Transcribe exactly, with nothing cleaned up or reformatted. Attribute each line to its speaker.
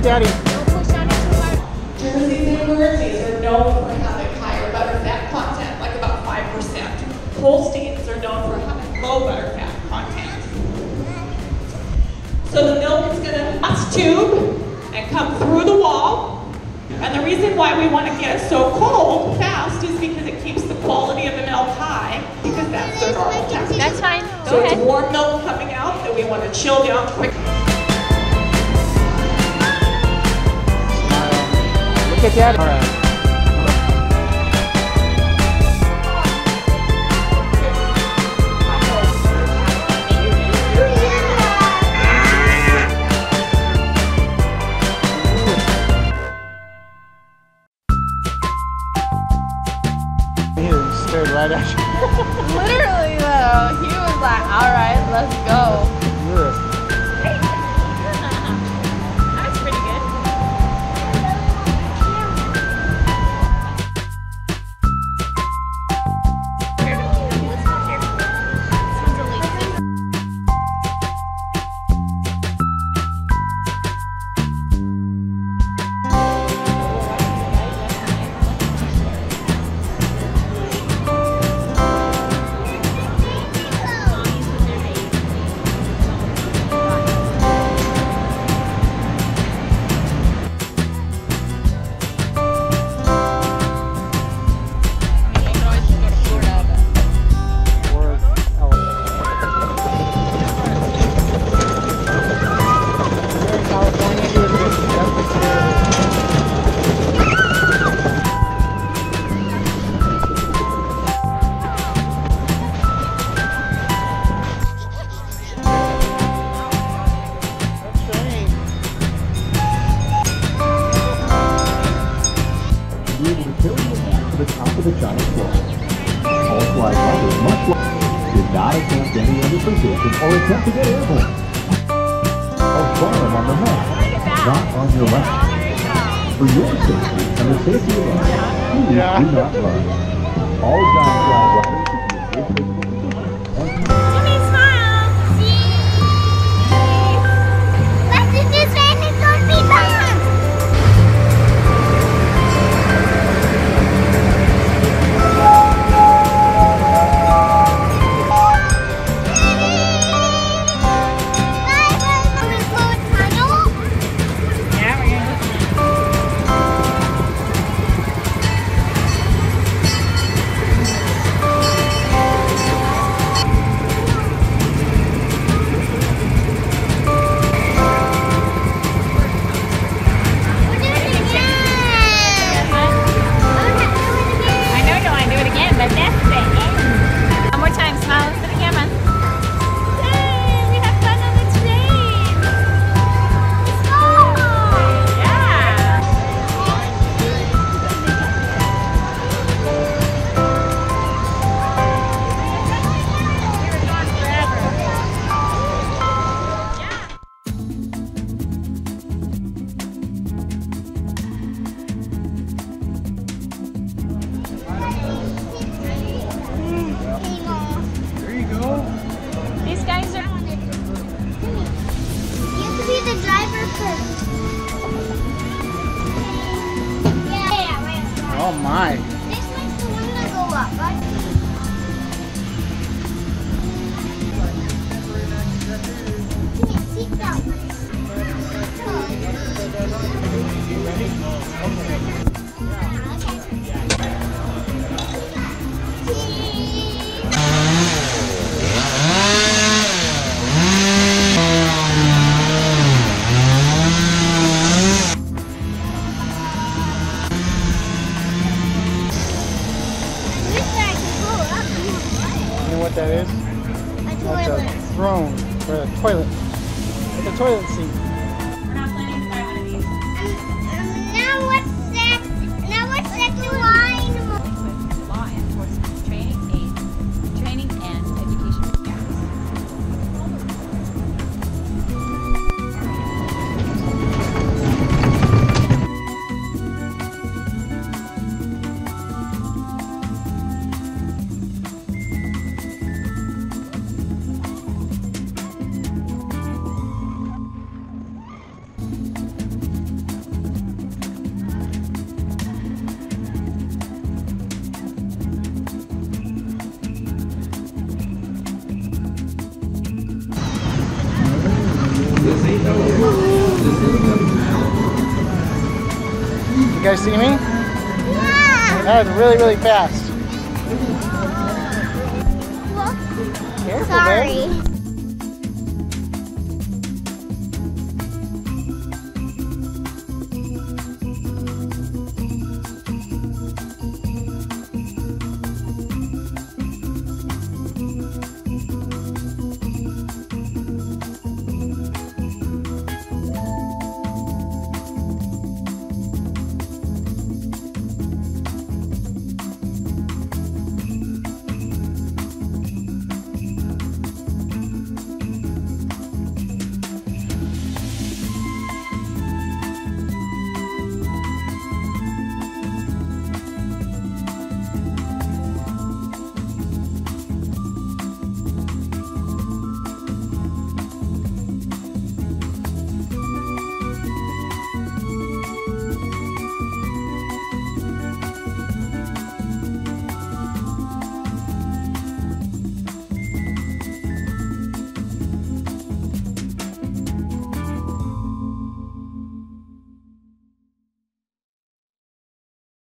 Speaker 1: Daddy.
Speaker 2: Jerseys and Guernseys are known for having higher butter fat content, like about five percent. Holsteins are known for having low butter fat content. So the milk is going to pass tube and come through the wall. And the reason why we want to get it so cold fast is because it keeps the quality of the milk high, because that's the normal temperature.
Speaker 3: That's fine. Go
Speaker 2: so
Speaker 3: ahead.
Speaker 2: it's warm milk coming out that we want to chill down quick.
Speaker 1: Look at Daddy. All right. Right at you.
Speaker 3: Literally though, he was like, all right, let's go.
Speaker 1: Yeah.
Speaker 3: That's pretty good.
Speaker 4: The top of the giant floor. All flight riders much like did not attempt any other position or attempt to get airborne. A farm on the map, not on your left. For your safety and the safety of others, please
Speaker 1: Yeah.
Speaker 4: do not run. All giant flag riders should be in good physical condition.
Speaker 5: Jimmy, smile. Cheese. Let's do this and it's going to be fun. The driver first. Yeah, yeah, right.
Speaker 1: Oh my.
Speaker 5: This one's the one that go up, right? Yeah, seat belt.
Speaker 1: What that is?
Speaker 5: A
Speaker 1: That's
Speaker 5: toilet.
Speaker 1: a throne or a toilet. It's a toilet seat.
Speaker 3: We're not planning to buy one of these.
Speaker 5: Um, now what's that? Now what's that new line?
Speaker 3: With law enforcement training, aid, training and education programs.
Speaker 1: guys see me?
Speaker 5: Yeah.
Speaker 1: That was really, really fast.
Speaker 5: Well,
Speaker 1: Careful,
Speaker 5: sorry.
Speaker 1: babe.